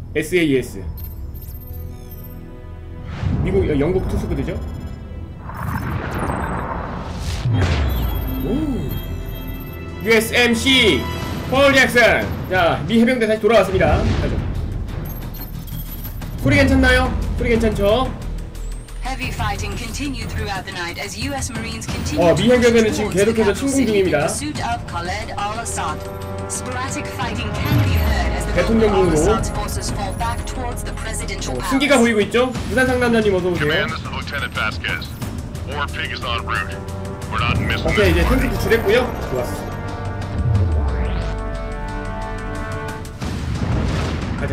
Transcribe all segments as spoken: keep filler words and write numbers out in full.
에스에이에스. 미국, 영국 투스부대죠? 오. 유에스엠씨 폴 잭슨. 자, 미 해병대 다시 돌아왔습니다. 가죠. 소리 괜찮나요? 소리 괜찮죠? 어, 미 해병대는 지금 계속해서 침공 중입니다. 대통령궁으로. 어, 승기가 보이고 있죠? 부산 상남자님 어서오세요. 오케이, 이제 탱크 구출했고요. 좋았어. 가자.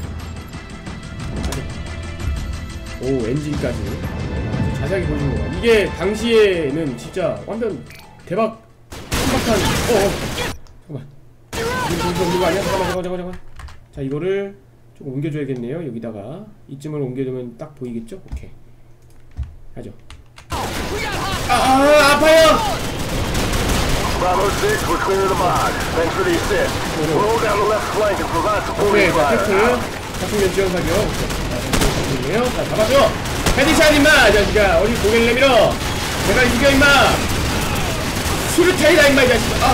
가자. 오, 엔진까지. 자세하게 보여주는 거야. 이게 당시에는 진짜 완전 대박 한박한. 어어. 잠깐만. 이거 이거 이거 아니야? 잠깐만 잠깐만 잠깐만. 자, 이거를 조금 옮겨줘야겠네요. 여기다가 이쯤을 옮겨주면 딱 보이겠죠? 오케이. 가죠. 아, 아 아파요. Bravo six, we're clear of the mod. Thanks for the assist. We'll hold down the left flank and provide supporting fire. 자, 작품면 지원 사격. 자, 자, 잡아줘. 헤드샷 임마. 자식아, 어디 고개를 내밀어. 내가 이겨 임마. 수류탄이다 임마 이 자식아. 아.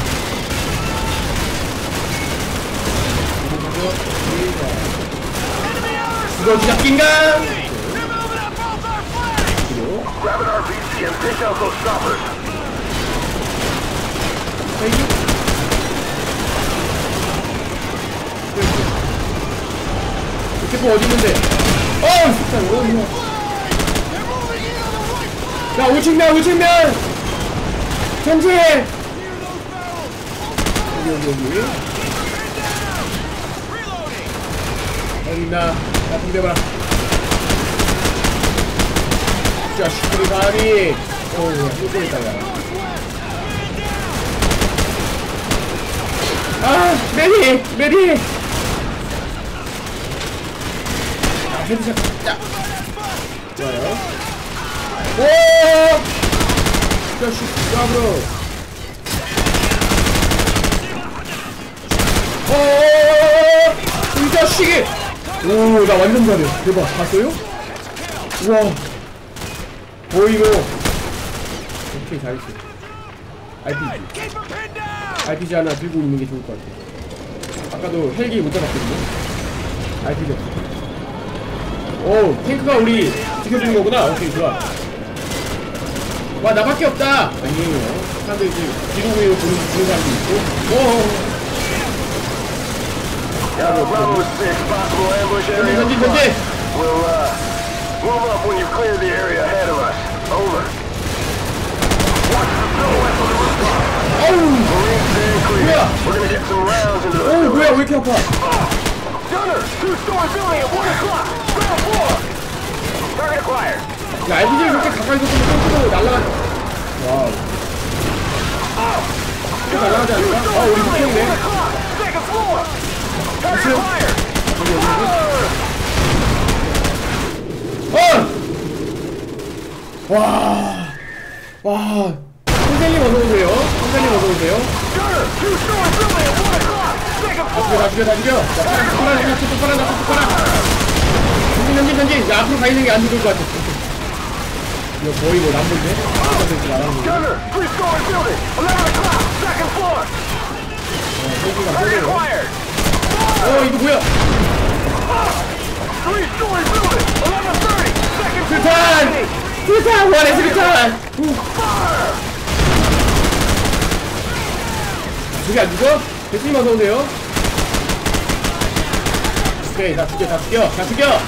이거 주작긴가? Grab an 알피지 and pick out those stoppers. 캐포 어디 있는데? 어우 진짜 어디야? 야 우측면 우측면 전체 여기 여기 여기 어디 있나? 야 붕대봐라. 자식들이 발이 어우야 또 있다 야. 아 메리 메리. 아 헤드샷. 자 좋아요. 오 자식 브라보. 오 이 자식이. 오 나 완전 잘해. 대박 봤어요? 우와 보이고. 오케이 잘했어. 알피지 알피지 하나 들고 있는 게 좋을 것 같아. 아까도 헬기 못 잡았거든요. 알피지 없어. 오 탱크가 우리 지켜주는 거구나. 오케이 좋아. 와 나밖에 없다. 아니에요. 사람들 지금 뒤로 보이고 보는, 보는 사람도 있고. 오 전진 전진 전진. We'll uh move up when you clear the area ahead of us. Over. Watch the silhouette on the rooftop. 어우 Marines very clear. 뭐야? We're gonna get some rounds into the. 어우 뭐야 왜 이렇게 아파? Gunner, two-story building at one o'clock. Ground floor. Target acquired. 야 알피지를 그렇게 가까이서 보면 탱크로 날라가. 와우. 꽤 날라가지 않을까? 아 우리 목표이네. Second floor. Target acquired. 어! 와, 와, 선생님 어서 오세요. 선생님 어서 오세요. 다 죽여, 다 죽여, 다 죽여. 자, 파란, 파란, 파란, 툭툭 파란, 툭툭 파란. 전진, 전진, 전진. 야, 앞으로 가 있는 게 안 좋을 것 같아. 이거 거의 뭐 남본데? 안 하는 거. 어, 이거 뭐야? 수류탄! 수류탄! 원해 수류탄! 저기 안 죽어? 대수님 어서오세요. 오케이 다 죽여 다 죽여 다 죽여.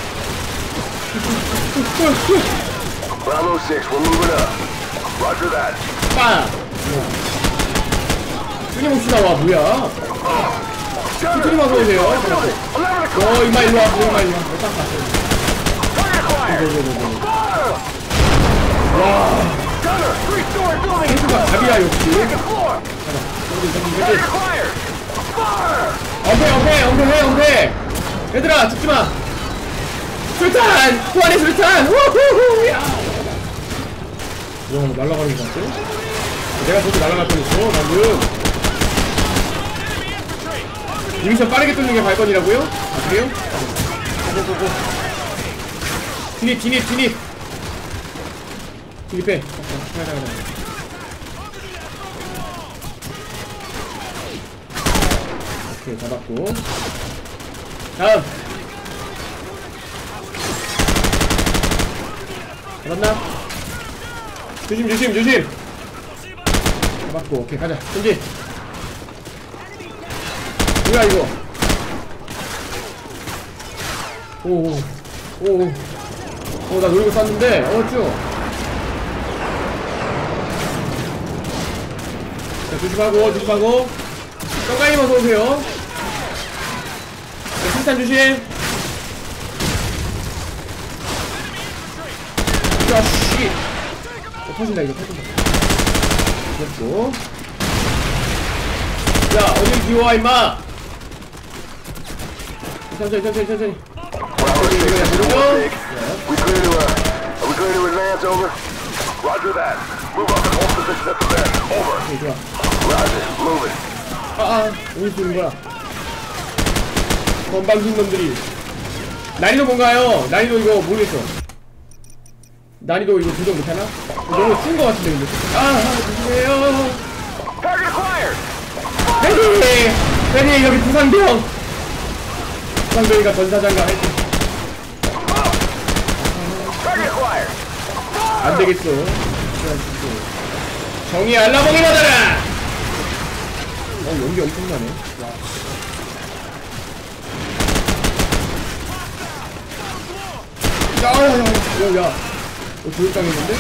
Bravo six, we're moving up. Roger that. 빵! 끊임없이 나와 뭐야? 수준이 어서오세요. 어 임마 일로와 임마 일로와. 딱 봤어. 와 탱크가 갑이야 역시. 엄폐 엄폐 엄폐해 엄폐. 얘들아 죽지마. 술탄! 후안의 술탄! 우후후! 야! 와 날아가는 거 같죠? 내가 저기 날아갈 뻔했어 방금. 이 미션 빠르게 뚫는 게 관건이라고요? 아 그래요? 고고고고. 진입 진입 진입 진입해. 가자 가자. 오케이 잡았고. 다음 잡았나? 조심 조심 조심. 잡았고. 오케이 가자 전진. 뭐야 이거. 오오 오오. 어, 나 놀고 쐈는데, 어, 쭉. 자, 조심하고, 조심하고. 떡가님 어서오세요. 자, 실탄 조심. 자, 씨. 어, 터진다, 이거 터진다. 됐고. 야, 어딜 기워와, 임마! 천천히, 천천히, 천천히. We clear to, uh, are we clear to advance, over? Roger that. Move up and hold position at the bend. Over. 오케이, 좋아. Roger, moving. 아, 아, 어디 쏘는 거야? 건방진 놈들이. 난이도 뭔가요? 난이도 이거 모르겠어. 난이도 이거 조정 못하나? 너무 쉬운 거 같은데, 근데. 아, 아, 조심해요. Target acquired. 베리! 베리, 여기 부상병! 부상병이가 전사장가 할때. 안 되겠어. 정의 알라봉이 받아라! 어, 연기 엄청나네. 와. 야, 야, 야, 야, 야. 어, 조율당했는데?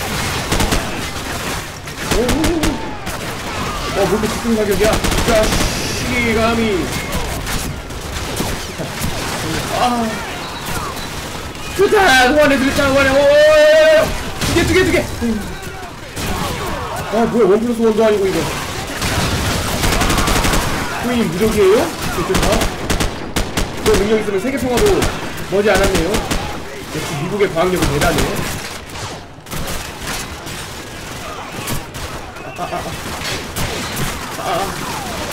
오, 오, 오. 어, 뭐 이렇게 집중 사격이야? 자, 시감이. 아. 좋다! 호환해, 좋다, 호환해, 오오오오오! 두 개, 두 개, 두 개! 아, 뭐야, 원 플러스 원도 아니고, 이거. 코인 무적이에요? 좋다. 그 능력 있으면 세계 평화도 머지 않았네요. 역시 미국의 과학력은 대단해. 아, 아, 아, 아. 아, 아.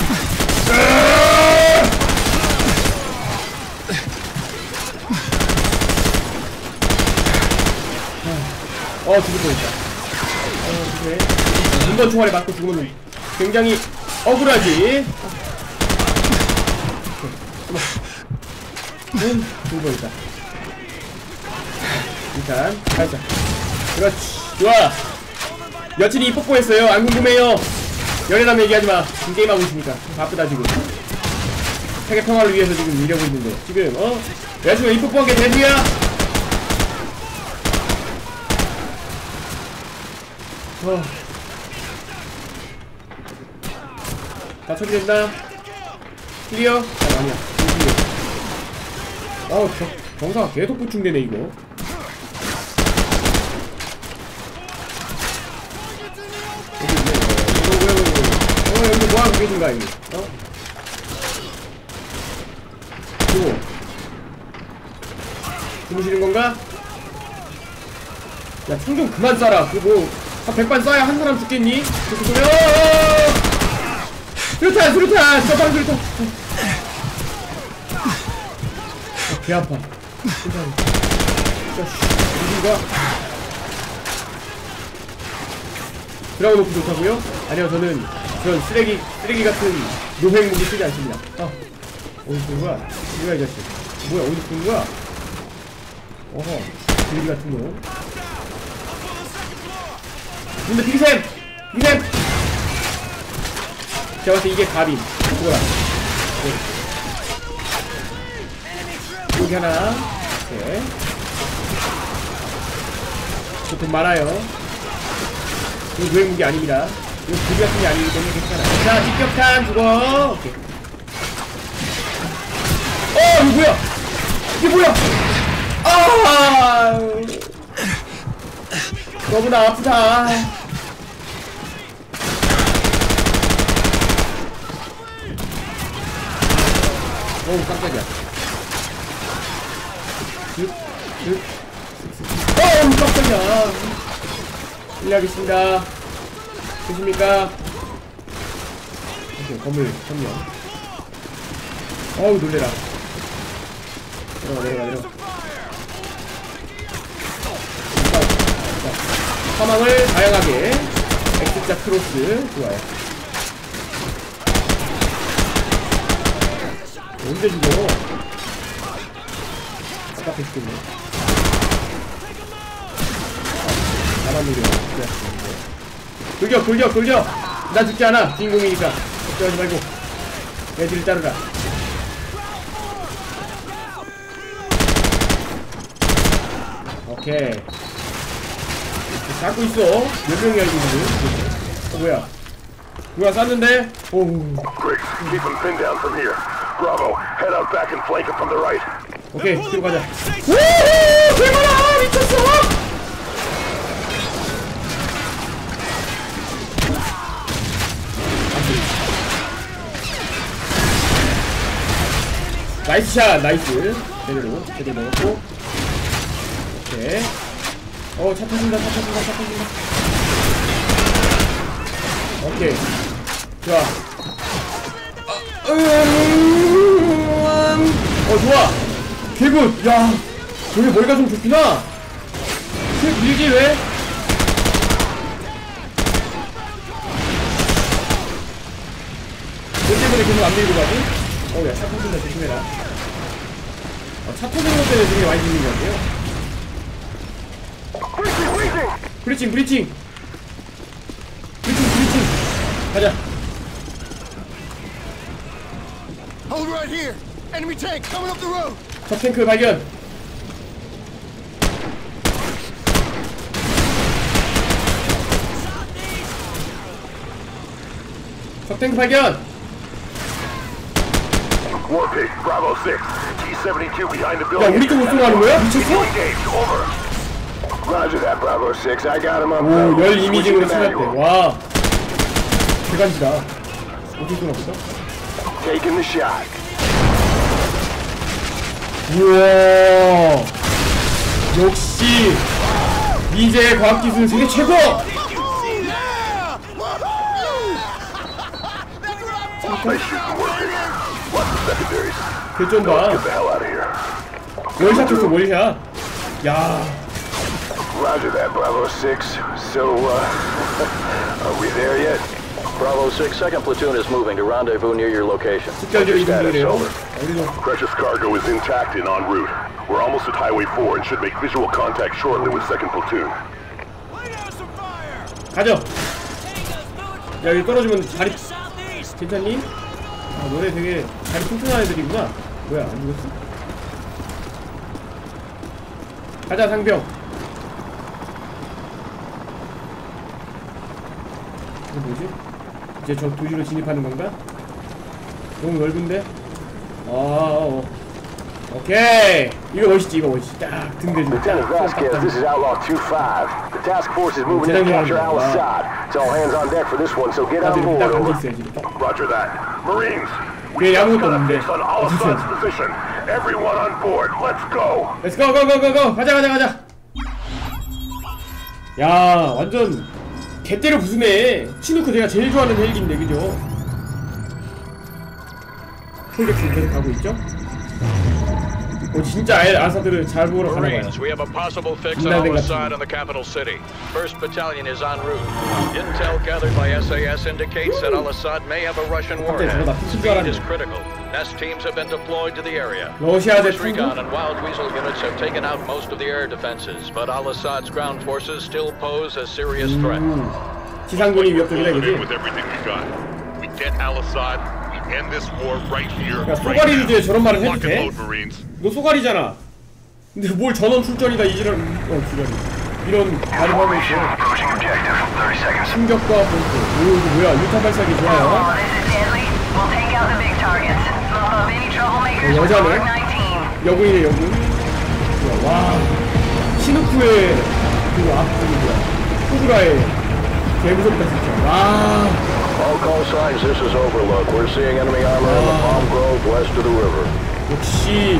어, 죽을 뻔했다. 어, 그래. 문건 총알에 맞고 죽으면 굉장히 억울하지. 음, 죽을 뻔했다. 일단, 가자. 그렇지. 좋아. 여친이 뽀뽀했어요. 안 궁금해요. 연애남 얘기하지 마. 지금 게임하고 있으니까. 바쁘다, 지금. 세계 평화를 위해서 지금 일하고 있는데. 지금, 어? 여자친구가 이 뽀뽀한 게 대수야? 어. 다 처리된다. 클리어? 아, 아니야. 클리어. 어우, 경사가 계속 보충되네, 이거. 여기 있네, 이거. 이거, 이거, 이거. 어, 여기 뭐하고 계신가, 이거. 어? 오. 주무시는 건가? 야, 총 좀 그만 쏴라. 그 뭐. 한 백반 쏴야 한 사람 죽겠니? 그러면 수류탄! 수류탄! 수류탄! 수류탄! 어, 개 아파. 수류탄. 자씨, 누군가? 드라곤 오프 좋다고요? 아니요, 저는 그런 쓰레기, 쓰레기 같은 노획 무기 쓰지 않습니다. 아, 어디 쏘는 거야? 뭐야, 이 자식. 뭐야, 어디 쏘는 거야? 어허, 쓰레기 같은 놈. 근데 비샘! 비샘! 제가 봤을 때 이게 갑임. 죽어라. 네. 여기 하나. 오케이. 저 돈 많아요. 이거 노예 무기 아닙니다. 이거 불이 같은 게 아니기 때문에 괜찮아. 자, 직격탄 죽어. 오케이. 어, 이거 뭐야? 이게 뭐야? 아! 너무나 아프다. 어우, 깜짝이야. 슥, 슥, 슥, 어우, 깜짝이야. 실례하겠습니다. 계십니까? 오케이, 건물, 점령. 어우 놀래라. 내려가 내려가 내려가. 사망을 다양하게. X자 크로스 좋아요. 언제 죽어? 아까 죽겠네. 나만 노려. 돌격 돌격 돌격. 나 죽지 않아. 주인공이니까 걱정하지 말고 애들을 따르라. 오케이. 잡고 있어. 몇 명이 알고 있는? 어 뭐야? 누가 쐈는데? 오우. Griggs, keep him pinned down from here. Bravo, head out back and flank him from the right. 오케이, 뒤로 가자. 우후! 대박아! 미쳤어! 나이스 샷! 나이스. 제대로, 제대로 먹었고. 오케이. 어, 차 터진다, 차 터진다, 차 터진다. 오케이. 좋아. 어, 좋아. 개굿. 야, 저게 머리가 좀 좋구나. 쟤 밀지, 왜? 너 때문에 계속 안 밀고 가지? 어우, 야, 차 터진다, 조심해라. 어, 차 터지는 것 때문에 되게 많이 밀리는 것 같아요. 브리칭 브리칭 브리칭 브리칭 가자. Hold right here. Enemy tank coming up the road. 적 탱크 발견. 적 탱크 발견. Warpig, Bravo six, T seventy-two behind the 야 building. 우리 쪽으로 쏘가는 거야? 미쳤어? Engaged, over. Roger that, Bravo six. I got him up. 오, 열 이미징으로 Switching to 쓰였대. manual. 와 대간지다. 어떻게 쏘나 보다. Taking the shot. 우와 역시 미제의 과학기술은 세계 최고! Nice shooting, Warpig. Lots of secondaries. 개쩐다. Get the hell out of here. 월샷 했어 월샷. 야 Roger that, Bravo six. So, uh, are we there yet? Bravo six, second platoon is moving to rendezvous near your location. 특별적인 이동이래요. 우리도 Precious cargo is intact and en route. We're almost at Highway four and should make visual contact shortly with second platoon. 가죠. 야 여기 떨어지면 다리 괜찮니? 아 너네 되게 다리 튼튼한 애들이구나. 뭐야 안 죽었어? 가자 상병. 이거 뭐지? 이제 저 도시로 진입하는 건가? 너무 넓은데? 아 어. 오케이 이거 멋있지 이거 멋있지. 딱 등대주고 Lieutenant Vasquez, this is Outlaw two five. The task force is moving in to capture Al-Assad. It's all hands on deck for this one, so get on 다들 board. 딱 Over. 앉아있어야지 이렇게. Roger that. Marines, 그게 아무것도 got a 없는데 fix on Al-Assad's position. Everyone on board. Let's go. Let's go go go go go 가자 가자 가자. 야 완전 개때려 부수네. 치누크 내가 제일 좋아하는 헬기인데 그죠? 폴렉스 계속 가고 있죠? 어 진짜 아사드를 잘 보러 가는 거야. Marines, we have a possible fix on Al-Assad in the capital city. First Battalion is en route. Intel gathered by S A S indicates that Al-Assad may have a Russian warhead. Speed is critical. Nest teams have been deployed to the area. 러시아 대 Force Recon and Wild Weasel units have taken out most of the air defenses, but Al-Assad's ground forces still pose a serious threat. 지상군이 위협적이다 이거지? with everything we got. We get Al-Assad, we end this war right here, 야 right 쏘가리 now. 주제에 저런 말을 해도 Lock and 돼? load, Marines. 너 쏘가리잖아. 근데 뭘 전원 출전이다 이지랄. 어 지랄이 이런 말을 하고 있어. Approaching objective. thirty seconds. 충격과 본트. 오 이거 뭐야 유탄 발사기 좋아요. Oh, this is deadly. We'll take out the big targets. Mop up any troublemakers 어, with 여자네? Mark nineteen. 여군이네 여군. 뭐야, 와 시누쿠의 그 앞쪽이 뭐야 호구라의 개무섭다 진짜. 와 All call signs, this is Overlook. We're seeing enemy armor in the Palm Grove west of the river. 역시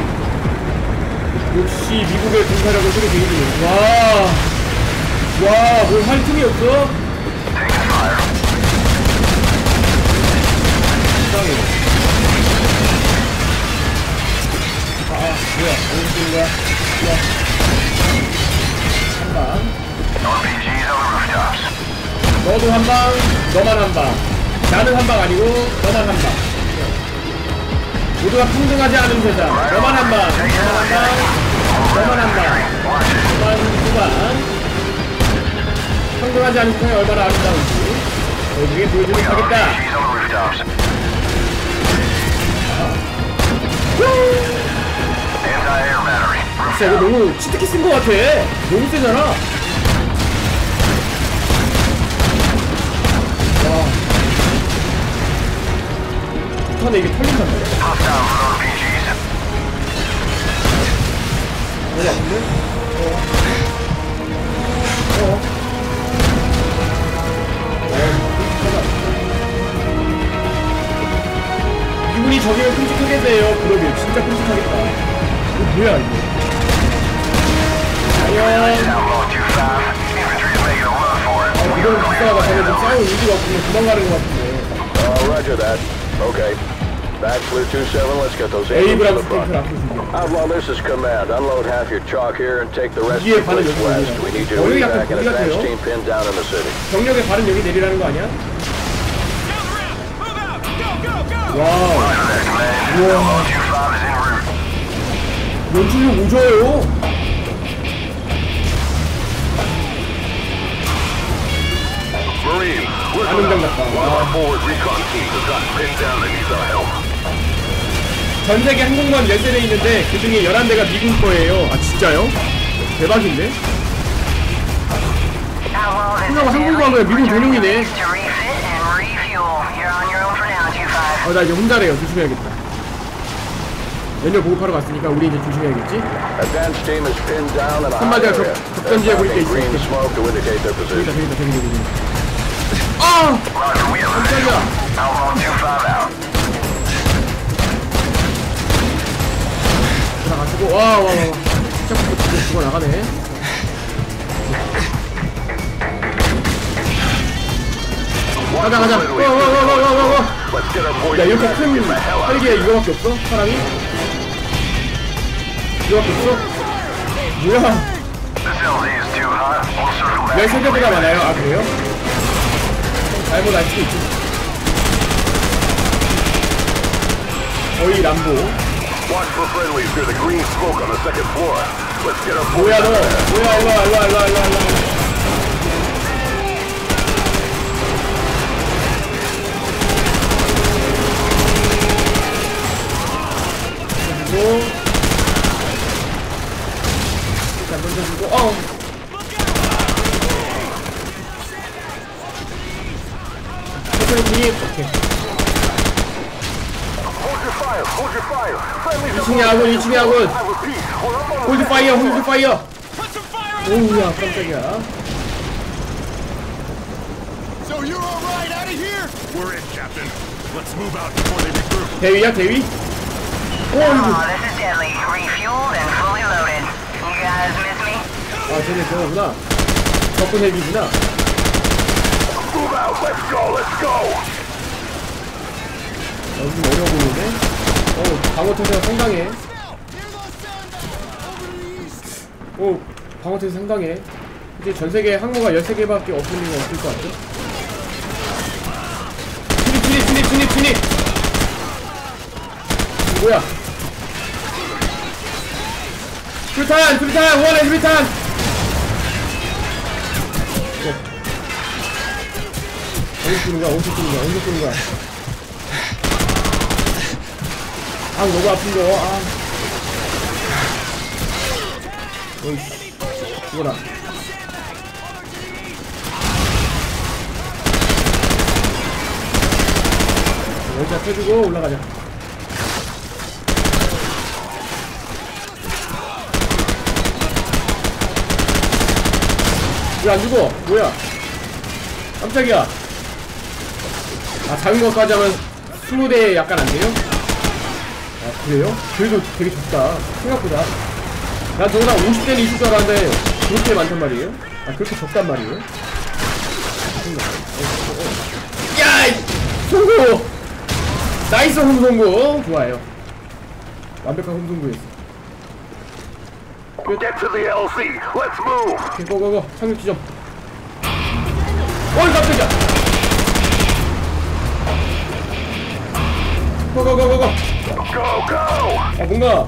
역시 미국의 군사력을 소리 되게 와와뭘 할 틈이 없어. 이상해. 거야. 좋아. 한 방. 너도 한 방, 너만 한 방. 나는 한 방 아니고 너만 한 방. 모두가 평등하지 않은 세상. 너만 한 방, 너만 한 방, 너만 한 방, 너만 두 방. 평등하지 않은 세상이 얼마나 아름다운지 너희들에게 보여주도록 하겠다. 진짜 이거 너무 치트키 쓴 거 같아. 너무 세잖아. 와. 북한에 이게 털린단 말이야. 너무 아픈데? 어. 어. 미군이 저기를 끔찍하겠네요. 그러게 진짜 끔찍하겠다. 이거 뭐야 이거? 과연 아 이거는 불쌍하다. 저게 좀 싸울 의지가 없으면 도망가는 것 같은데. Uh, roger that. Okay. Back Blue two seven, let's get those A agents to the 브라보 front. 스테이크를 앞으로 준비해. Outlaw, this is command. Unload half your chalk here and take the rest of 이게 the 반은 place 여기 west. 내리라. We need you to 어, 여기 lead 약간 back an 거기 advance 같아요. team pinned down in the city. 경력의 발은 여기 내리라는 거 아니야? 와우. 우와. 연출력 오져요. Marine, 아는 장 같다. one of our forward recon teams has gotten pinned down and needs our help. 전 세계 항공모함 열세 대 있는데 그 중에 열한 대가 미군 거예요. 아 진짜요? 대박인데? 생각보다 항공모함은 미군 전용이네. 아 나 이제 혼자래요. 조심해야겠다. 연료 보급하러 갔으니까 우리 이제 조심해야겠지? Advance team is pinned down in a high 한마디가 area. 적전지에 보일 게 있어. Green smoke to indicate their 저기다 position. 저기다 저기 저기 저기. 아! 깜짝이야. 들어가지고 와와와 와. 시작부터 죽어 나가네. 가자 가자. 와와와와와와. 야 이렇게 큰 헬기에 이거밖에 없어? 사람이? 이거밖에 없어? 뭐야? 열세 대보다 많아요? 아 그래요? 잘못 알 수도 있지. 거의 람보. 뭐야 너? 뭐야 일로와 일로와 일로와 일로와 일로와. 던져주고 일단 던져주고 어! 천천히 진입. 오케이. 이 층에 아군 이 층에 아군 홀드 파이어 홀드 파이어. 오우야 깜짝이야. So you're all right out of here? We're in, Captain. Let's move out before they regroup. 대위야 대위? Oh, this is deadly. Refueled and fully loaded. You guys miss me? 아 쟤네 저거구나. 적군 헬기구나. Move out, let's go, let's go! 어, 좀 어려워 보이는데? 어, 방어 태세가 상당해. 오, 방어 태세 상당해. 이제 전 세계 항모가 열세 개밖에 없을 리가 없을 것 같아. 진입, 진입, 진입, 진입, 진입! 뭐야? 수류탄! 수류탄! 원해 수류탄! 어. 어디서 쏘는 거야? 어디서 쏘는 거야? 어디서 쏘는 거야? 아 너무 아픈거. 아 어이씨 죽어라. 여기다 펴주고 올라가자. 왜 안 죽어? 뭐야? 깜짝이야. 아 작은 것까지 하면 스무 대 약간 안 돼요? 아 그래요? 그래도 되게 적다 생각보다. 난 저보다 오십 대는 있을 줄 알았는데 그렇게 많단 말이에요? 아 그렇게 적단 말이에요? 야! 송구! 나이스 홈송구! 좋아요. 완벽한 홈송구였어. Get to the L C. Let's move. 오케이, 고고고. 착륙 지점. 어이, 깜짝이야. 고고고고고. Go, go. 아, 뭔가.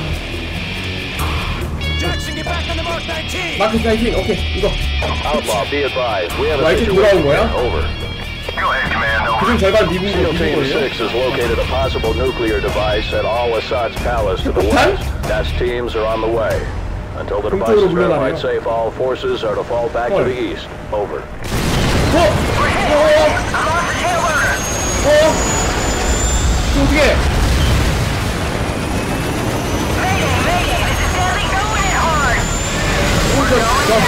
마크 나이틴, 오케이, 이거. Outlaw, be advised. We have a 라이트 돌아온 situation. 거야? Over. Go ahead, command. Over. 그중 절반 미군 SEAL 미군 Team 거예요? six has located a possible nuclear device at Al-Assad's palace to the west. That's teams are on the way. Until the device is verified safe, all forces are to fall back to the east. Over. 어! 어! 어! 어! 이거 어떻게? 어, 나, 나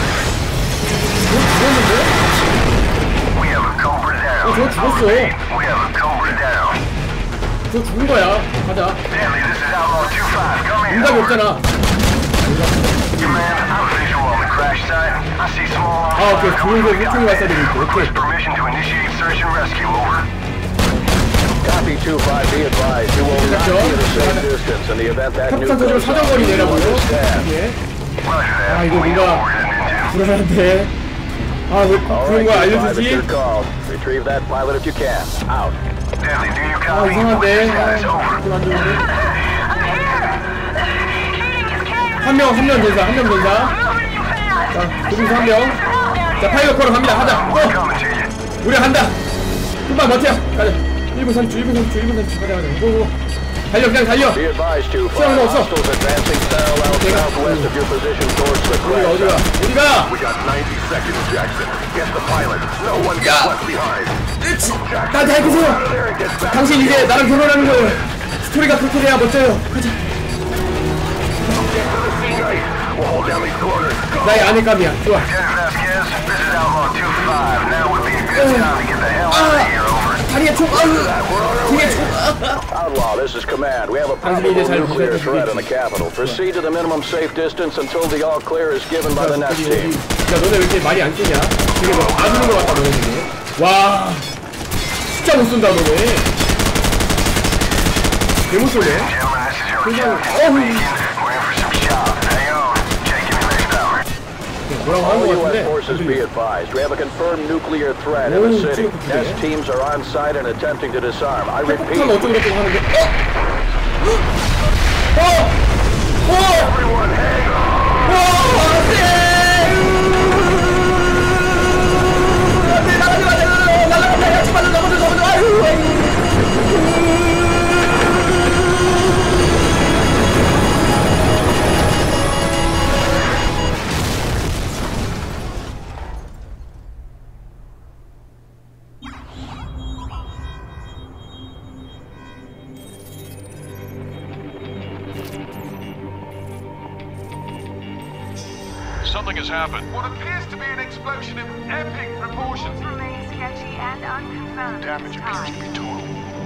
죽었는데? We have a Cobra down. 어, 저 죽었어. We have a Cobra down. 저 죽은 거야. 가자. Stanley, this is Outlaw two five. Come in. 응답이 없잖아. Command, I'm visual on the crash site. I see small. 아, 오케이. 좋은 거 휘청이 왔어야 되겠고. 오케이. Permission to initiate search and rescue. Over. Copy two five. Be advised. You will not be at a safe distance in the event that 협상 소지로 사정거리 내라고요? 예. 아, 이거 뭔가 불안한데. 아, 왜 그런 거 알려주지? Retrieve that pilot if you can. Out. 아, 이상한데. 아, 좀 안 좋은데. 한 명, 한 명 전사, 한 명 전사. 자, 조금서 한 명. 자, 파일럿 걸어 갑니다. 가자. 고! 우리 간다. 금방 버텨. 가자. 일 분 삼 초, 일 분 삼 초, 일 분 삼 초. 가자, 가자. 고고. 달려, 그냥 달려. 시간 없어. 우리가 어디가? 어디가? 야! 나한테 해주세요. 당신 이제 나랑 결혼하는 거예요. 스토리가 그렇게 돼야 멋져요. 가자. 나의 아내감이야. 좋아. 아, 다리에 총. 아우, 뒤에 총. Outlaw, this is command. We have a probable nuclear threat in the capital. Proceed to the minimum safe distance until the all clear is given by the next team. 야, 너네 왜 이렇게 말이 안 쓰냐? 되게 뭐 아주는 것 같다, 너네 지금. 와, 진짜 못 쏜다, 너네. 개 못 쏘네. 그냥, 어휴. All U S forces be advised. We have a confirmed nuclear threat in the city. S teams are on site and attempting to disarm. I repeat. Everyone hang on. Something has happened. What appears to be an explosion of epic proportions. Remains sketchy and unconfirmed. Damage appears to be total.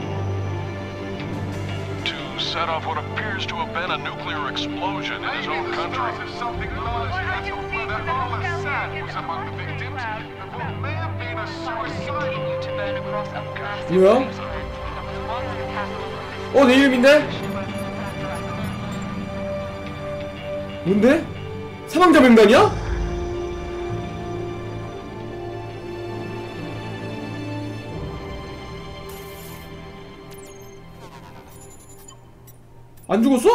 To set off what appears to have been a nuclear explosion in his own country. Maybe the start of something larger. That's all whether Al-Assad was among the victims, of what may have been a suicide. 뭐야? 어, 내 이름인데? 뭔데? 사망자 명단이야? 안 죽었어?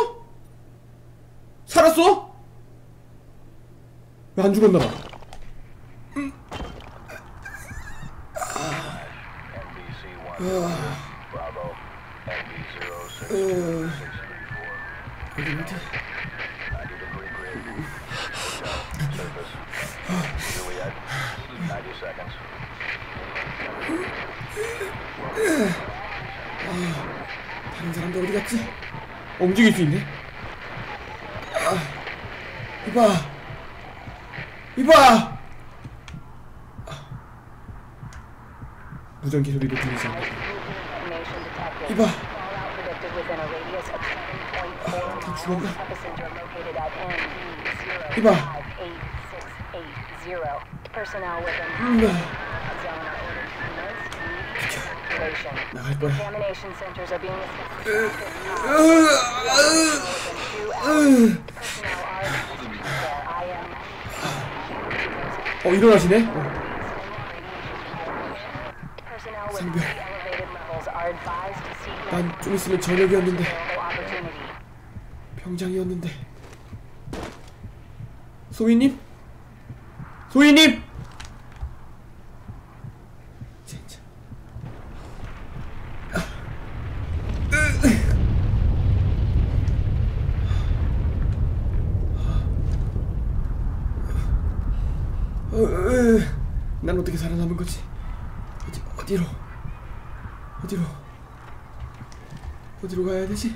살았어? 왜 안 죽었나봐. 어디 밑에? 다른 사람들 어디 갔지? 어, 움직일 수 있네. 아, 이봐, 이봐. 무전기 소리도 들리지 않는다. 이봐. 아, 다 죽었나? 이봐. 음. 나갈 거야. 일어나시네. 어. 상별. 난 좀 있으면 저녁이었는데. 병장이었는데. 소희님? 소희님! 진짜. 난 어떻게 살아남은 거지? 어디, 어디로? 어디로? 어디로 가야 되지?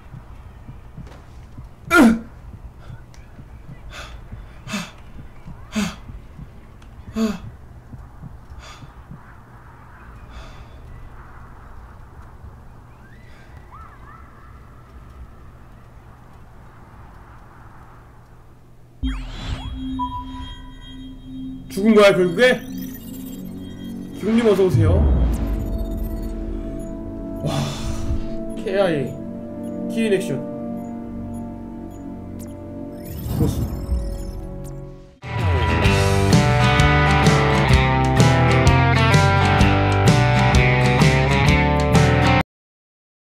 죽은 거야 결국에? 기국님 어서오세요. 와 케이아이 키인 액션